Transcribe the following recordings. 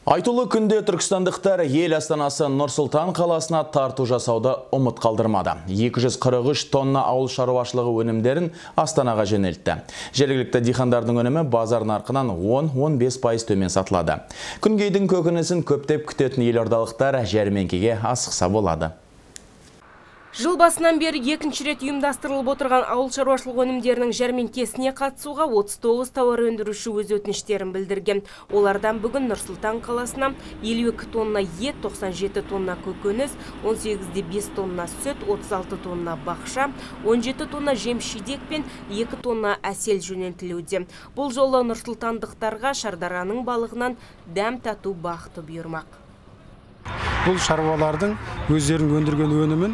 Айтулы күнде түркістандықтар ел астанасы Нұр-Сұлтан қаласына тарту жасауды ұмыт қалдырмады. 243 тонна ауыл шаруашылығы өнімдерін Астанаға жөнелтті. Жергілікті диқандардың өнімі базар нарқынан 10-15% төмен сатылады. Күнгейдің көкөнісін көптеп күтетін елордалықтар жәрмеңкеге асықса болады. Жыл басынан бері екінші рет ұйымдастырылып отырған ауыл шаруашылық өнімдерінің жәрмеңкесіне қатысуға 39 тауар өндіруші өз өтініштерін білдірген. Олардан бүгін Нұр-Сұлтан қаласына 52 тонна ет, 97 тонна көкөніс, 18,5 тонна сүт, 36 тонна бақша, 17 тонна жем-шидек пен 2 тонна әсел жөнелтілуде. Бұл жолы нұрсұлтандықтарға Шардараның балығынан дәм тату бақыты бұйырмақ. Бұл шаруалардың өздерінің өндірген өнімін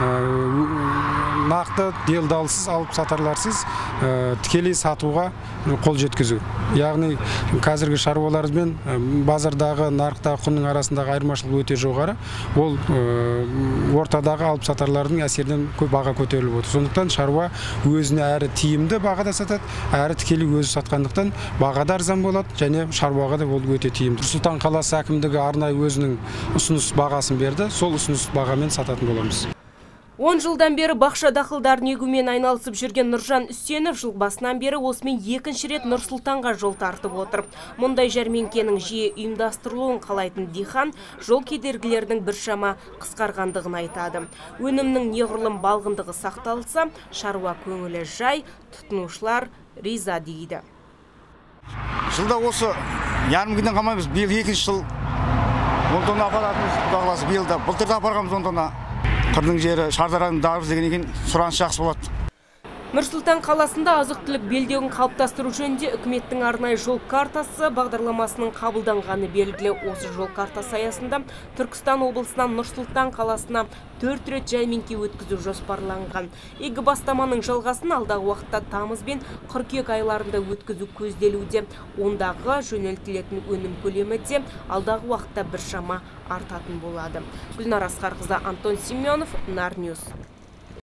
нақты делдалсыз алып сатарларсыз тікелей сатуға қол жеткізу. Яғни қазіргі шаруалармен базардағы нарықтағы құнның арасындағы айырмашылық өте жоғары. Ол ортадағы алып сатарлардың әсерінен баға көтеріліп отыр. Сондықтан шаруа өзіне әрі тиімді бағада сатады, әрі тікелей өзі сатқандықтан бағада арзан болады және шаруаға да ол өте тиімді. Нұр-Сұлтан қаласы әкімдігі арнайы өзінің ұсыныс бағасын берді, сол ұсыныс бағамен сататын боламыз. 10 жылдан бері бақша дақылдарын егумен айналысып жүрген Нұржан Үстенов жыл басынан бері осымен екінші рет Нұр-Сұлтанға жол тартып отыр. Мұндай жәрмеңкенің жиі ұйымдастырылуын қалайтын диқан жол кедергілердің біршама қысқарғандығын айтады. Өнімнің неғұрлым балғындығы сақталса, шаруа көңілі жай, тұтынушылар риза дейді. Жылда осы ярым күннен қалмаймыз. Биыл екінші жыл 10 тонна апаратымыз құдағыласы биылда. Былтырда апарғамыз 10 тонна. Қырдың жері Шардараның дарбыз деген екен, сұраныс жақсы болады. Нұр-Сұлтан қаласында азық-түлік белдеуін қалыптастыру жөнінде үкіметтің арнайы жол картасы бағдарламасының қабылданғаны белгілі. Осы жол картасы аясында Түркістан облысынан Нұр-Сұлтан қаласына 4 рет жәрмеңке өткізу жоспарланған. Игі бастаманың жалғасын алдағы уақытта тамыз бен қыркүйек айларында өткізу көзделуде. Ондағы жөнелтілетін өнім көлемі де алдағы уақытта біршама артатын болады. Гүлнар Асқарқызы, Антон Семенов, Нарньюс.